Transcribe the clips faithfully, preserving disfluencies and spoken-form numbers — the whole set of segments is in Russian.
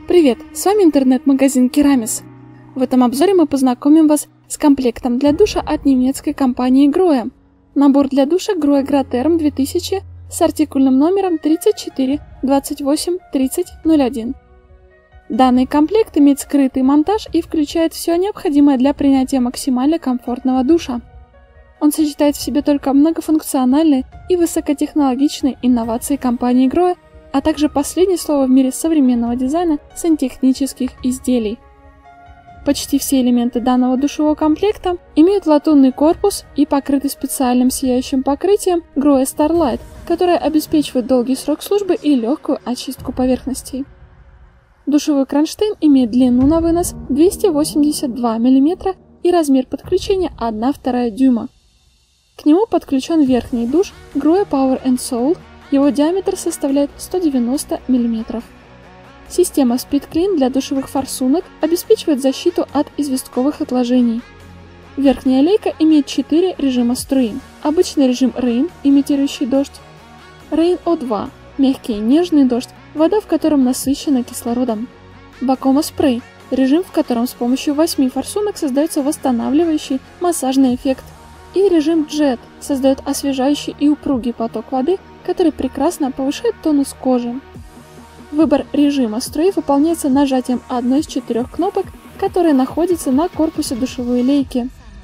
Привет, с вами интернет-магазин Керамис. В этом обзоре мы познакомим вас с комплектом для душа от немецкой компании Grohe. Набор для душа Grohe Gratherm две тысячи с артикульным номером тридцать четыре двадцать восемь тридцать ноль один. Данный комплект имеет скрытый монтаж и включает все необходимое для принятия максимально комфортного душа. Он сочетает в себе только многофункциональные и высокотехнологичные инновации компании Grohe, а также последнее слово в мире современного дизайна сантехнических изделий. Почти все элементы данного душевого комплекта имеют латунный корпус и покрыты специальным сияющим покрытием Grohe Starlight, которое обеспечивает долгий срок службы и легкую очистку поверхностей. Душевой кронштейн имеет длину на вынос двести восемьдесят два миллиметра и размер подключения одна вторая дюйма. К нему подключен верхний душ Grohe Power and Soul. Его диаметр составляет сто девяносто миллиметров. Система Speed Clean для душевых форсунок обеспечивает защиту от известковых отложений. Верхняя лейка имеет четыре режима струи. Обычный режим Rain, имитирующий дождь. Rain о два – мягкий и нежный дождь, вода в котором насыщена кислородом. Vacoma Spray – режим, в котором с помощью восьми форсунок создается восстанавливающий массажный эффект. И режим Jet создает освежающий и упругий поток воды, который прекрасно повышает тонус кожи. Выбор режима струи выполняется нажатием одной из четырех кнопок, которые находятся на корпусе душевой лейки.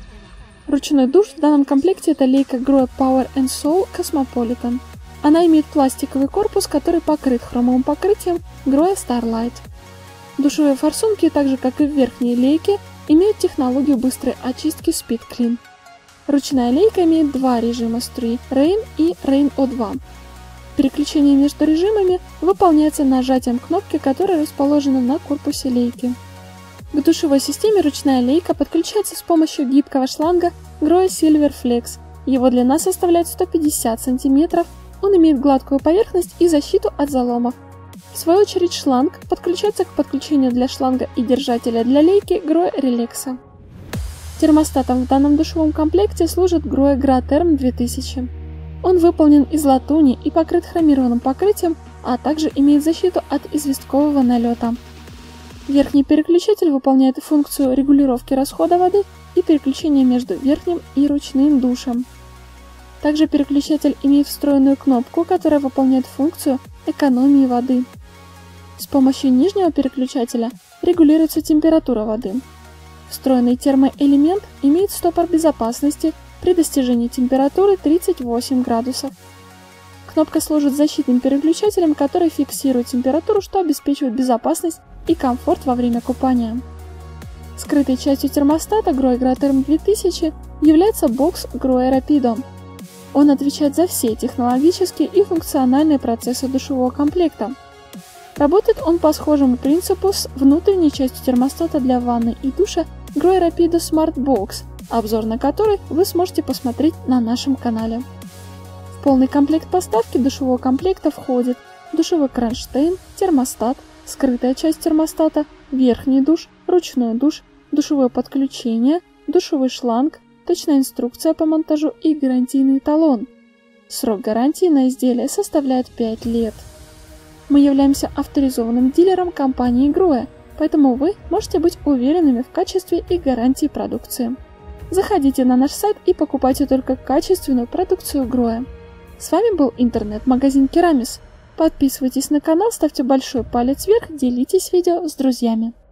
Ручной душ в данном комплекте это лейка Grohe Power and Soul Cosmopolitan. Она имеет пластиковый корпус, который покрыт хромовым покрытием Grohe Starlight. Душевые форсунки, так же как и в верхней лейке, имеют технологию быстрой очистки Speed Clean. Ручная лейка имеет два режима струи – Rain и Rain о два. Переключение между режимами выполняется нажатием кнопки, которая расположена на корпусе лейки. К душевой системе ручная лейка подключается с помощью гибкого шланга Grohe Silver Flex. Его длина составляет сто пятьдесят сантиметров, он имеет гладкую поверхность и защиту от заломов. В свою очередь шланг подключается к подключению для шланга и держателя для лейки Grohe Relaxa. Термостатом в данном душевом комплекте служит Grohe Gratherm две тысячи. Он выполнен из латуни и покрыт хромированным покрытием, а также имеет защиту от известкового налета. Верхний переключатель выполняет функцию регулировки расхода воды и переключения между верхним и ручным душем. Также переключатель имеет встроенную кнопку, которая выполняет функцию экономии воды. С помощью нижнего переключателя регулируется температура воды. Встроенный термоэлемент имеет стопор безопасности при достижении температуры тридцать восемь градусов. Кнопка служит защитным переключателем, который фиксирует температуру, что обеспечивает безопасность и комфорт во время купания. Скрытой частью термостата Grohe Gratherm две тысячи является бокс Grohe Rapido. Он отвечает за все технологические и функциональные процессы душевого комплекта. Работает он по схожему принципу с внутренней частью термостата для ванны и душа Grohe Rapido Smart Box, обзор на который вы сможете посмотреть на нашем канале. В полный комплект поставки душевого комплекта входит душевой кронштейн, термостат, скрытая часть термостата, верхний душ, ручной душ, душевое подключение, душевой шланг, точная инструкция по монтажу и гарантийный талон. Срок гарантии на изделие составляет пять лет. Мы являемся авторизованным дилером компании Grohe, поэтому вы можете быть уверенными в качестве и гарантии продукции. Заходите на наш сайт и покупайте только качественную продукцию Grohe. С вами был интернет-магазин Керамис. Подписывайтесь на канал, ставьте большой палец вверх, делитесь видео с друзьями.